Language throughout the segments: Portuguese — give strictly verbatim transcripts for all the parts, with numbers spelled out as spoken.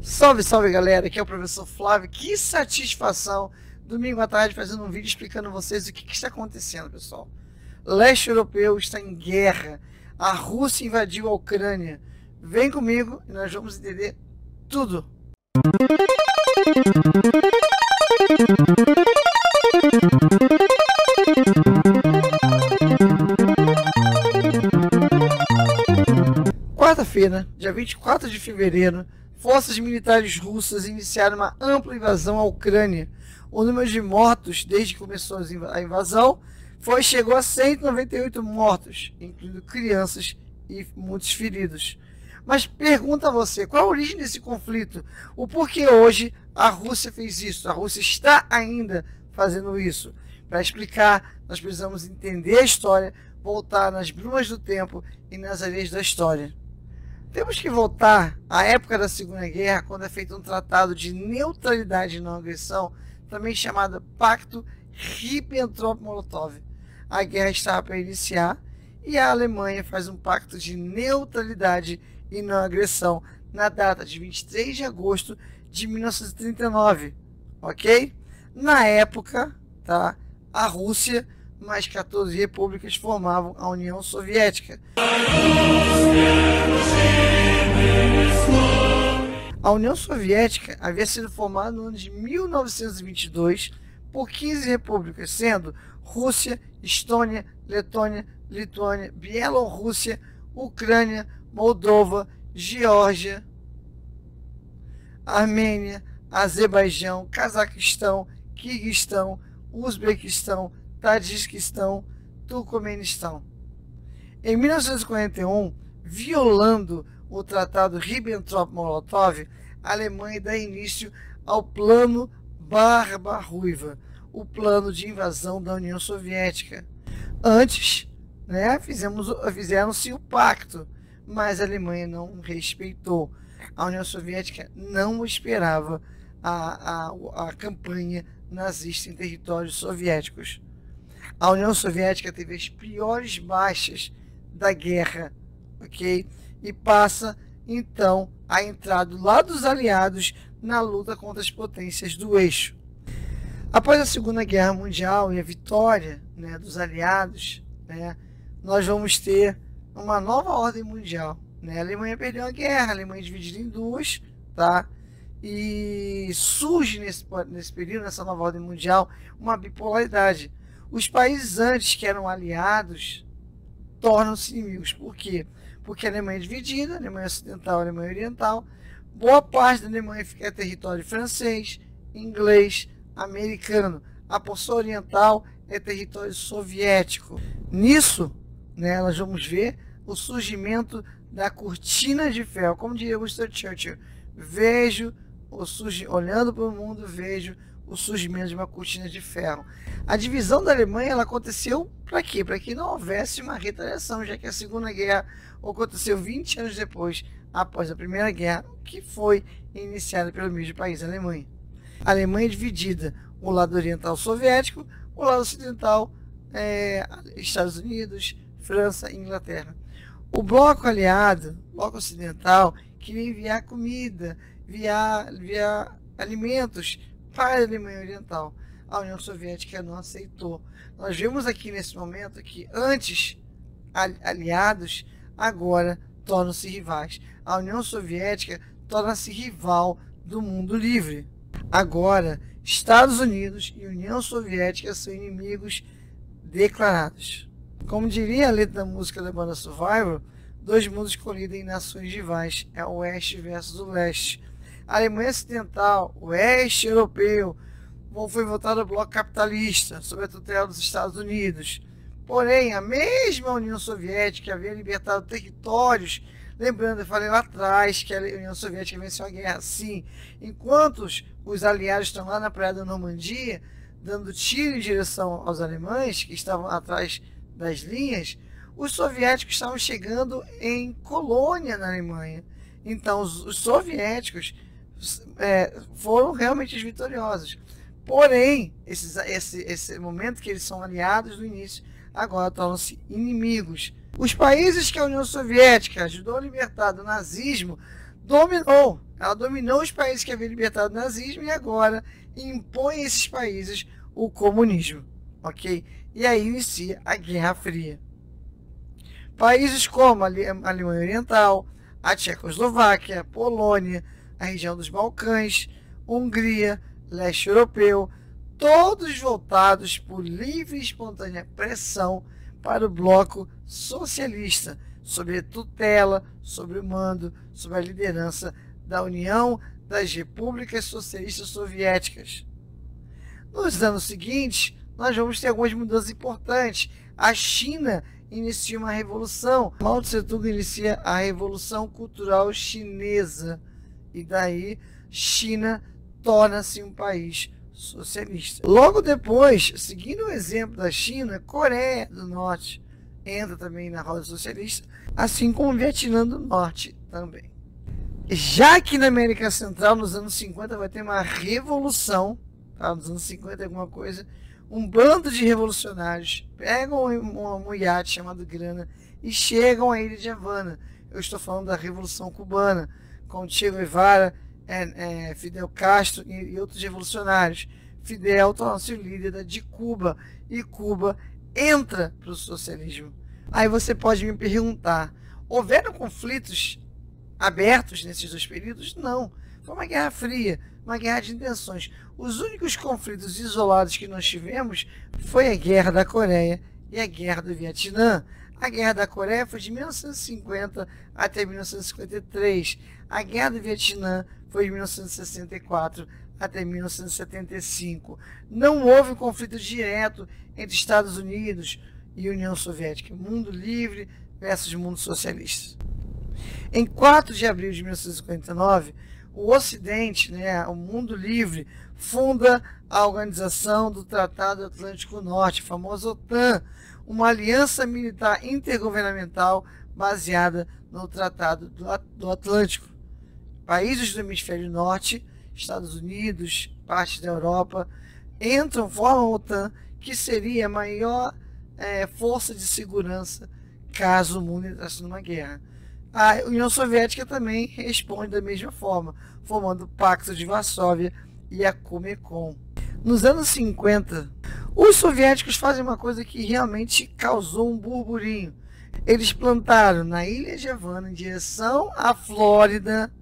Salve, salve galera, aqui é o professor Flávio. Que satisfação, domingo à tarde fazendo um vídeo explicando a vocês o que, que está acontecendo, pessoal. Leste europeu está em guerra, a Rússia invadiu a Ucrânia. Vem comigo e nós vamos entender tudo. Quarta-feira, dia vinte e quatro de fevereiro, forças militares russas iniciaram uma ampla invasão à Ucrânia. O número de mortos desde que começou a invasão foi, chegou a cento e noventa e oito mortos, incluindo crianças e muitos feridos. Mas pergunta a você, qual a origem desse conflito? O porquê hoje a Rússia fez isso? A Rússia está ainda fazendo isso? Para explicar, nós precisamos entender a história, voltar nas brumas do tempo e nas areias da história. Temos que voltar à época da Segunda Guerra, quando é feito um tratado de neutralidade e não agressão, também chamado Pacto Ribbentrop-Molotov. A guerra estava para iniciar e a Alemanha faz um pacto de neutralidade e não agressão na data de vinte e três de agosto de mil novecentos e trinta e nove, ok? Na época, tá, a Rússia mais quatorze repúblicas formavam a União Soviética. A União Soviética havia sido formada no ano de mil novecentos e vinte e dois por quinze repúblicas, sendo Rússia, Estônia, Letônia, Lituânia, Bielorrússia, Ucrânia, Moldova, Geórgia, Armênia, Azerbaijão, Cazaquistão, Quirguistão, Uzbequistão, Tajiquistão, Turcomenistão. Em mil novecentos e quarenta e um, violando o Tratado Ribbentrop-Molotov, a Alemanha dá início ao Plano Barba Ruiva, o plano de invasão da União Soviética. Antes, né, fizemos, fizeram-se o pacto, mas a Alemanha não respeitou. A União Soviética não esperava a, a, a campanha nazista em territórios soviéticos. A União Soviética teve as piores baixas da guerra, ok? E passa, então, a entrar do lado dos aliados na luta contra as potências do eixo. Após a Segunda Guerra Mundial e a vitória, né, dos aliados, né, nós vamos ter uma nova ordem mundial. Né? A Alemanha perdeu a guerra, a Alemanha é dividida em duas, tá? E surge nesse, nesse período, nessa nova ordem mundial, uma bipolaridade. Os países antes que eram aliados tornam-se inimigos. Por quê? Porque a Alemanha é dividida, a Alemanha Ocidental, a Alemanha Oriental. Boa parte da Alemanha fica território francês, inglês, americano. A porção oriental é território soviético. Nisso, né, nós vamos ver o surgimento da cortina de ferro. Como diria Winston Churchill, vejo, o surgi... olhando para o mundo, vejo o surgimento de uma cortina de ferro. A divisão da Alemanha ela aconteceu para quê? Para que não houvesse uma retaliação, já que a Segunda Guerra aconteceu vinte anos depois, após a Primeira Guerra, que foi iniciada pelo mesmo país, a Alemanha. A Alemanha é dividida, o lado oriental soviético, o lado ocidental, é, Estados Unidos, França e Inglaterra. O bloco aliado, o bloco ocidental, queria enviar comida, enviar, enviar alimentos para a Alemanha Oriental. A União Soviética não aceitou. Nós vemos aqui nesse momento que antes aliados, agora tornam-se rivais. A União Soviética torna-se rival do mundo livre. Agora, Estados Unidos e União Soviética são inimigos declarados. Como diria a letra da música da banda Survivor, dois mundos colidem em nações rivais, é o Oeste versus o Leste. A Alemanha Ocidental, o Oeste Europeu, foi votado ao bloco capitalista, sob a tutela dos Estados Unidos. Porém, a mesma União Soviética havia libertado territórios. Lembrando, eu falei lá atrás que a União Soviética venceu a guerra, sim. Enquanto os aliados estão lá na praia da Normandia, dando tiro em direção aos alemães, que estavam atrás das linhas, os soviéticos estavam chegando em Colônia, na Alemanha. Então, os, os soviéticos é, foram realmente os vitoriosos. Porém, esses, esse, esse momento que eles são aliados no início, agora tornam-se inimigos. Os países que a União Soviética ajudou a libertar do nazismo dominou Ela dominou os países que haviam libertado do nazismo e agora impõe a esses países o comunismo, ok? E aí inicia a Guerra Fria. Países como a Alemanha Oriental, a Tchecoslováquia, a Polônia, a região dos Balcãs, Hungria, leste europeu, todos voltados por livre e espontânea pressão para o bloco socialista, sob a tutela, sobre o mando, sob a liderança da União das Repúblicas Socialistas Soviéticas. Nos anos seguintes, nós vamos ter algumas mudanças importantes. A China inicia uma revolução. Mao Tse-tung inicia a Revolução Cultural Chinesa. E daí, China torna-se um país socialista. Logo depois, seguindo o exemplo da China, Coreia do Norte entra também na roda socialista, assim como o Vietnã do Norte também. Já que na América Central, nos anos cinquenta, vai ter uma revolução, tá? Nos anos cinquenta alguma coisa, um bando de revolucionários pegam um, um iate chamado Grana e chegam à ilha de Havana. Eu estou falando da Revolução Cubana, com Che Guevara, é, é, Fidel Castro e, e outros revolucionários. Fidel torna-se o líder de Cuba e Cuba entra para o socialismo. Aí você pode me perguntar, houveram conflitos abertos nesses dois períodos? Não. Foi uma guerra fria, uma guerra de intenções. Os únicos conflitos isolados que nós tivemos foi a Guerra da Coreia e a Guerra do Vietnã. A Guerra da Coreia foi de mil novecentos e cinquenta até mil novecentos e cinquenta e três. A Guerra do Vietnã foi de mil novecentos e sessenta e quatro até mil novecentos e setenta e cinco. Não houve um conflito direto entre Estados Unidos e União Soviética. Mundo livre versus mundo socialista. Em quatro de abril de mil novecentos e cinquenta e nove, o Ocidente, né, o mundo livre, funda a Organização do Tratado Atlântico Norte, a famosa OTAN, uma aliança militar intergovernamental baseada no Tratado do Atlântico. Países do hemisfério norte, Estados Unidos, parte da Europa, entram, formam a OTAN, que seria a maior é, força de segurança caso o mundo entrasse numa guerra. A União Soviética também responde da mesma forma, formando o Pacto de Varsóvia e a Comecon. Nos anos cinquenta, os soviéticos fazem uma coisa que realmente causou um burburinho. Eles plantaram na ilha de Havana, em direção à Flórida,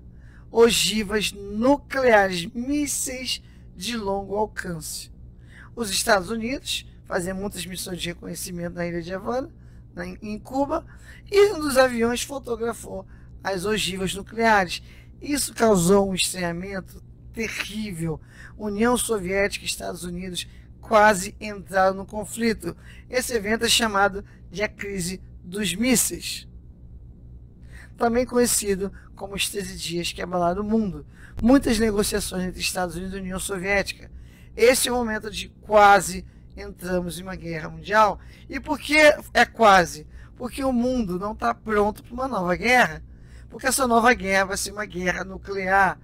ogivas nucleares, mísseis de longo alcance. Os Estados Unidos faziam muitas missões de reconhecimento na ilha de Havana, em Cuba, e um dos aviões fotografou as ogivas nucleares. Isso causou um estranhamento terrível. União Soviética e Estados Unidos quase entraram no conflito. Esse evento é chamado de a crise dos mísseis, também conhecido como os treze dias que abalaram o mundo. Muitas negociações entre Estados Unidos e União Soviética. Esse é o momento de quase entramos em uma guerra mundial. E por que é quase? Porque o mundo não está pronto para uma nova guerra. Porque essa nova guerra vai ser uma guerra nuclear.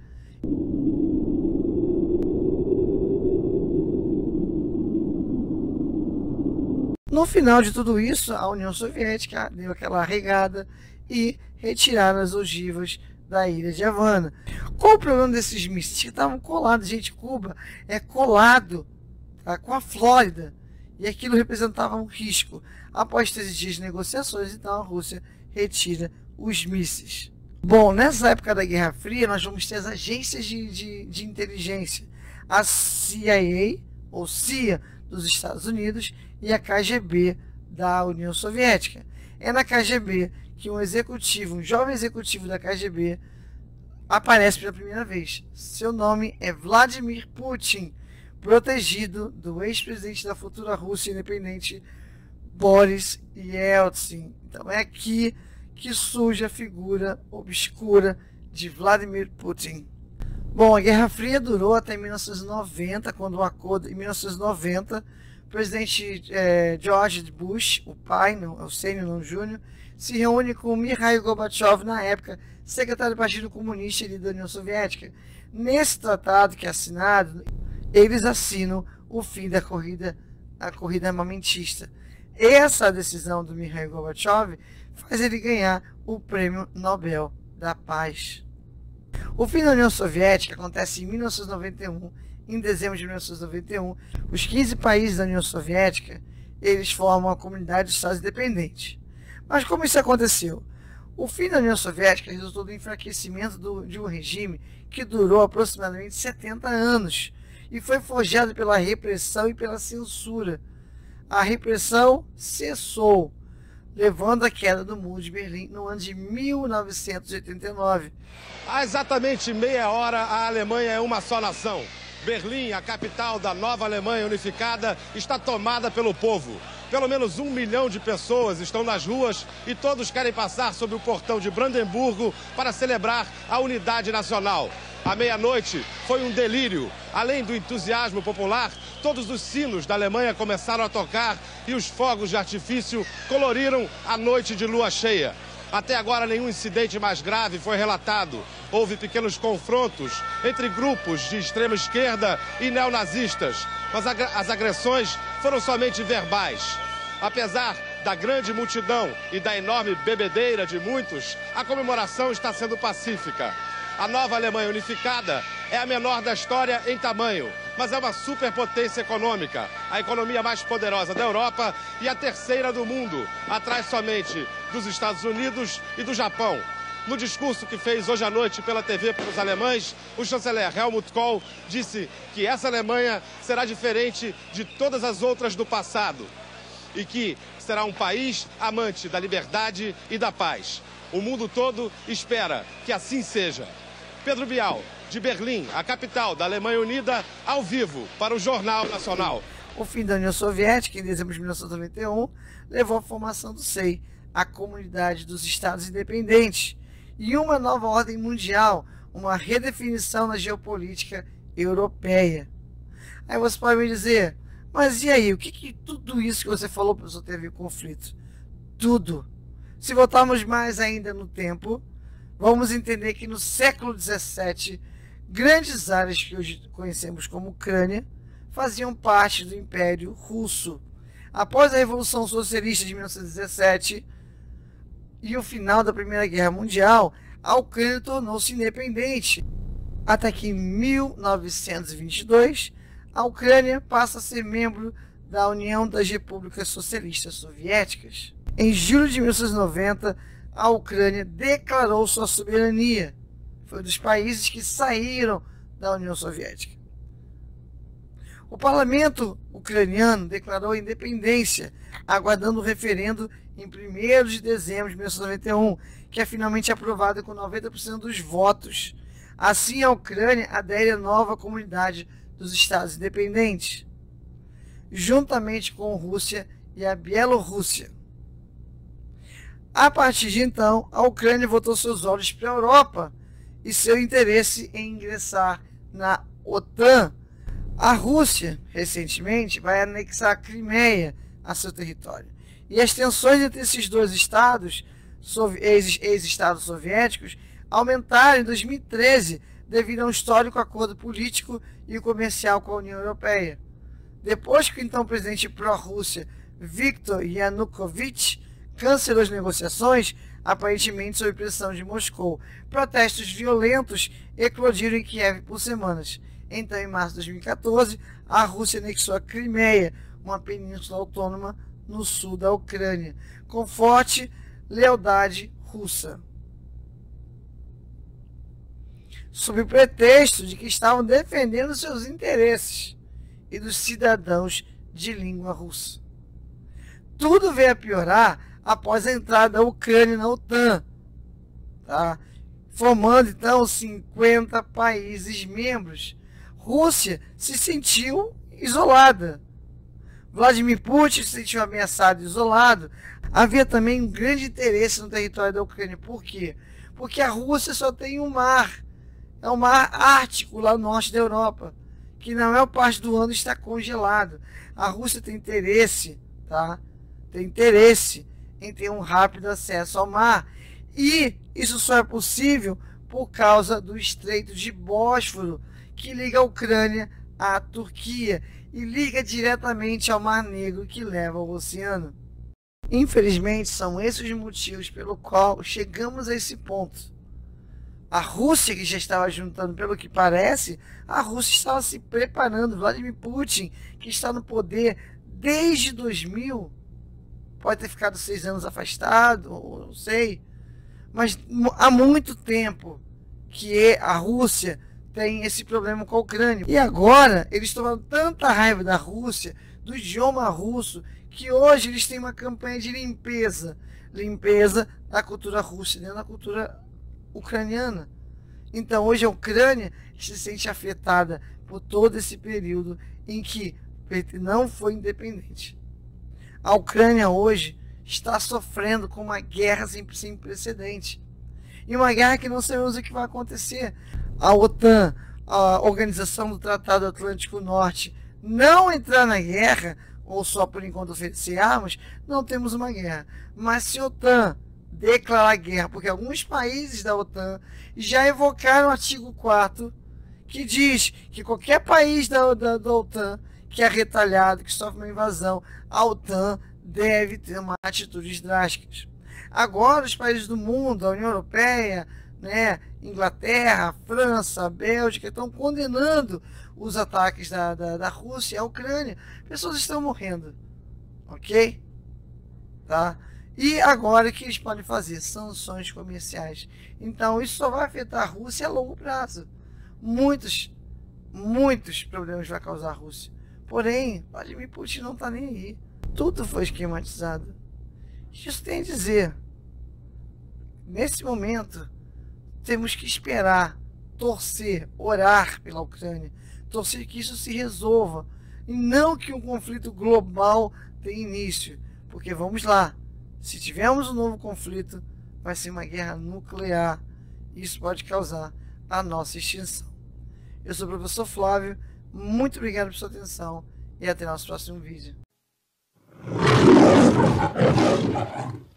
No final de tudo isso, a União Soviética deu aquela regada e retiraram as ogivas da ilha de Havana. Qual o problema desses mísseis? Que estavam colados, gente, Cuba é colado, tá, com a Flórida, e aquilo representava um risco. Após treze dias de negociações, então a Rússia retira os mísseis. Bom, nessa época da Guerra Fria, nós vamos ter as agências de, de, de inteligência, a C I A, ou C I A, dos Estados Unidos, e a K G B da União Soviética. É na K G B que um executivo, um jovem executivo da K G B, aparece pela primeira vez. Seu nome é Vladimir Putin, protegido do ex-presidente da futura Rússia independente, Boris Yeltsin. Então é aqui que surge a figura obscura de Vladimir Putin. Bom, a Guerra Fria durou até mil novecentos e noventa, quando o acordo, em mil novecentos e noventa, o presidente é, George Bush, o pai, não, é o sênior, não o júnior, se reúne com Mikhail Gorbachev, na época secretário do Partido Comunista e da União Soviética. Nesse tratado que é assinado, eles assinam o fim da corrida, a corrida armamentista. Essa decisão do Mikhail Gorbachev faz ele ganhar o Prêmio Nobel da Paz. O fim da União Soviética acontece em mil novecentos e noventa e um. Em dezembro de mil novecentos e noventa e um, os quinze países da União Soviética, eles formam a comunidade de estados independentes. Mas como isso aconteceu? O fim da União Soviética resultou do enfraquecimento do, de um regime que durou aproximadamente setenta anos e foi forjado pela repressão e pela censura. A repressão cessou, levando à queda do Muro de Berlim no ano de mil novecentos e oitenta e nove. Há exatamente meia hora, a Alemanha é uma só nação. Berlim, a capital da nova Alemanha unificada, está tomada pelo povo. Pelo menos um milhão de pessoas estão nas ruas e todos querem passar sob o portão de Brandemburgo para celebrar a unidade nacional. À meia-noite foi um delírio. Além do entusiasmo popular, todos os sinos da Alemanha começaram a tocar e os fogos de artifício coloriram a noite de lua cheia. Até agora, nenhum incidente mais grave foi relatado. Houve pequenos confrontos entre grupos de extrema esquerda e neonazistas, mas as agressões foram somente verbais. Apesar da grande multidão e da enorme bebedeira de muitos, a comemoração está sendo pacífica. A nova Alemanha unificada é a menor da história em tamanho, mas é uma superpotência econômica, a economia mais poderosa da Europa e a terceira do mundo, atrás somente dos Estados Unidos e do Japão. No discurso que fez hoje à noite pela T V para os alemães, o chanceler Helmut Kohl disse que essa Alemanha será diferente de todas as outras do passado e que será um país amante da liberdade e da paz. O mundo todo espera que assim seja. Pedro Bial, de Berlim, a capital da Alemanha Unida, ao vivo para o Jornal Nacional. O fim da União Soviética, em dezembro de mil novecentos e noventa e um, levou à formação do S E I, a Comunidade dos Estados Independentes, e uma nova ordem mundial, uma redefinição na geopolítica europeia. Aí você pode me dizer, mas e aí, o que, que tudo isso que você falou, professor, tem a ver com conflito? Tudo. Se voltarmos mais ainda no tempo, vamos entender que no século dezessete, grandes áreas que hoje conhecemos como Ucrânia faziam parte do Império Russo. Após a Revolução Socialista de mil novecentos e dezessete e o final da Primeira Guerra Mundial, a Ucrânia tornou-se independente. Até que em mil novecentos e vinte e dois, a Ucrânia passa a ser membro da União das Repúblicas Socialistas Soviéticas. Em julho de mil novecentos e noventa, a Ucrânia declarou sua soberania. Foi um dos países que saíram da União Soviética. O parlamento ucraniano declarou a independência, aguardando o referendo em primeiro de dezembro de mil novecentos e noventa e um, que é finalmente aprovado com noventa por cento dos votos. Assim, a Ucrânia adere à nova comunidade dos Estados Independentes, juntamente com a Rússia e a Bielorrússia. A partir de então, a Ucrânia voltou seus olhos para a Europa e seu interesse em ingressar na OTAN. A Rússia, recentemente, vai anexar a Crimeia a seu território. E as tensões entre esses dois estados, ex-estados soviéticos, aumentaram em dois mil e treze devido a um histórico acordo político e comercial com a União Europeia. Depois que o então presidente pró-Rússia, Viktor Yanukovych, cancelou as negociações, aparentemente sob pressão de Moscou, protestos violentos eclodiram em Kiev por semanas. Então, em março de dois mil e quatorze, a Rússia anexou a Crimeia, uma península autônoma no sul da Ucrânia, com forte lealdade russa, sob o pretexto de que estavam defendendo seus interesses e dos cidadãos de língua russa. Tudo veio a piorar após a entrada da Ucrânia na OTAN, tá? Formando então cinquenta países membros. Rússia se sentiu isolada. Vladimir Putin se sentiu ameaçado e isolado. Havia também um grande interesse no território da Ucrânia. Por quê? Porque a Rússia só tem um mar. É o mar Ártico, lá no norte da Europa, que na maior parte do ano está congelado. A Rússia tem interesse, tá? Tem interesse em ter um rápido acesso ao mar. E isso só é possível por causa do Estreito de Bósforo, que liga a Ucrânia à Turquia e liga diretamente ao Mar Negro, que leva ao oceano. Infelizmente, são esses os motivos pelo qual chegamos a esse ponto. A Rússia, que já estava juntando, pelo que parece, a Rússia estava se preparando. Vladimir Putin, que está no poder desde dois mil, pode ter ficado seis anos afastado, ou não sei, mas há muito tempo que a Rússia tem esse problema com a Ucrânia. E agora eles tomaram tanta raiva da Rússia, do idioma russo, que hoje eles têm uma campanha de limpeza, limpeza da cultura russa dentro da cultura ucraniana. Então hoje a Ucrânia se sente afetada por todo esse período em que não foi independente. A Ucrânia hoje está sofrendo com uma guerra sem, sem precedente. E uma guerra que não sabemos o que vai acontecer. A OTAN, a Organização do Tratado Atlântico Norte, não entrar na guerra, ou só por enquanto oferecer armas, não temos uma guerra. Mas se a OTAN declarar guerra, porque alguns países da OTAN já evocaram o artigo quarto, que diz que qualquer país da, da, da OTAN que é retalhado, que sofre uma invasão, a OTAN deve ter uma atitudes drásticas. Agora os países do mundo, a União Europeia, né, Inglaterra, França, Bélgica, estão condenando os ataques da, da, da Rússia à Ucrânia. Pessoas estão morrendo, ok? Tá? E agora o que eles podem fazer? Sanções comerciais. Então isso só vai afetar a Rússia a longo prazo. Muitos, muitos problemas vai causar a Rússia. Porém, Vladimir Putin não está nem aí. Tudo foi esquematizado. Isso tem a dizer. Nesse momento, temos que esperar, torcer, orar pela Ucrânia, torcer que isso se resolva, e não que um conflito global tenha início. Porque vamos lá, se tivermos um novo conflito, vai ser uma guerra nuclear. Isso pode causar a nossa extinção. Eu sou o professor Flávio, muito obrigado por sua atenção e até nosso próximo vídeo.